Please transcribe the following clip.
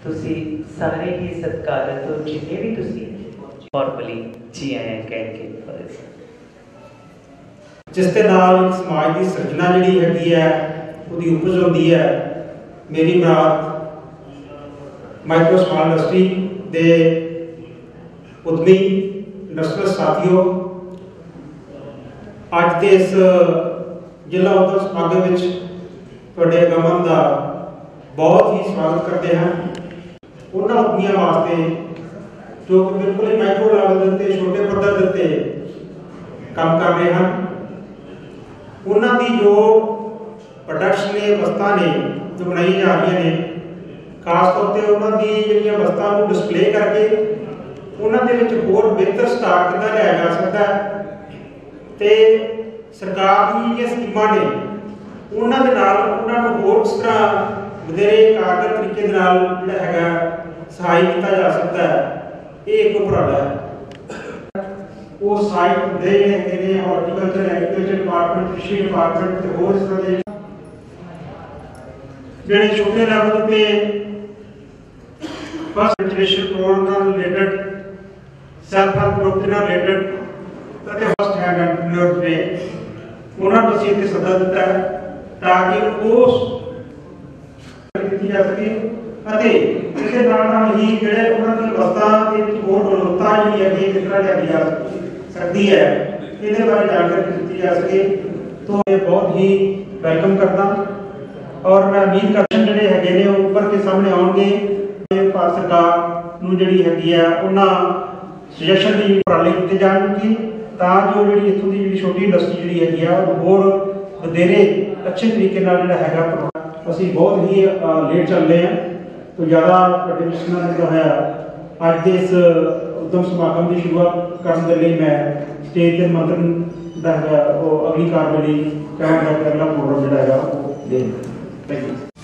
ਤੁਸੀਂ ਸਾਰੇ ਹੀ ਸਤਿਕਾਰਤ ਹੋ ਜਿੰਨੇ ਵੀ ਤੁਸੀਂ ਫਾਰਮਲੀ ਜੀ ਆਇਆਂ ਕਹਿ ਕੇ ਫਰਜ਼ जिस दे नाल समाज की सिरजना जिहड़ी हैगी है उसकी उपज होंदी है। मेरी मुराद माइक्रो स्मॉल इंडस्ट्री के उद्यमी इंडस्ट्रियल साथियों, अज के इस जिला उद्यम समागम में तुहाडे आगमन का बहुत ही स्वागत करते हैं। उन्होंने उद्यमियों वास्ते जो कि बिल्कुल ही माइक्रो लेवल के छोटे पद्धर के उत्ते काम कर रहे हैं, उन्होंने जो प्रोडक्ट्स ने वस्तां ने जो बनाई जा रही ने, खास तौर पर उन्होंने जी वस्तां को डिस्पले करके उन्होंने होर बेहतर स्टाक कितना लिया जा सकता है, तो सरकार की जो स्कीमां ने उन्होंने होर किस तरह वधेरे कारगर तरीके जोड़ा है सहाय किया जा सकता है, ये एक उपराला है। वो साइट दे ने हॉर्टिकल्चर एग्रीकल्चर डिपार्टमेंट कृषि डिपार्टमेंट ते होर इस तरह के जेडे छोटे लेवल पे first generation program related self help group के रिलेटेड ते फर्स्ट हैंड एंटरप्रेन्योर ने उन्होंने ਅਸੀਂ ਇੱਥੇ ਸੱਦਾ ਦਿੱਤਾ ਹੈ ਤਾਂ ਕਿ ਉਸ ਕੀਤੀ ਜਾ ਸਕੇ ਅਤੇ ਇਸੇ ਨਾਲ ਹੀ ਜਿਹੜੇ ਉਹਨਾਂ ਦੀ ਵਸਤਾਂ ਦੇ ਵਿੱਚ ਹੋਰ ਗੁਣਵੱਤਾ ਜਿਹੜੀ ਹੈ ਕਿਸ ਤਰ੍ਹਾਂ ਲਿਆਂਦੀ ਜਾ सकती है, इसके बारे जानकारी दी जा सके, तो ये बहुत ही वेलकम करता और मैं उम्मीद करता जोड़े है उभर के सामने आउणगे। भारत सरकार नूं जिहड़ी हैगी है उन्हां सजैशन की उपराले किए जाएंगे ताकि जी इत्थों की जी छोटी इंडस्ट्री जी हैगी है होर वधेरे अच्छे तरीके नाल जिहड़ा हैगा। असीं बहुत ही लेट चल रहे हैं, तो ज़्यादा ट्रेडिशनल जो है अज के इस उद्यम समागम की शुरुआत करने के लिए मैं स्टेज के मंत्रण अगली कारवाई कहने का अगला प्रोग्राम जोड़ा है। Thank you.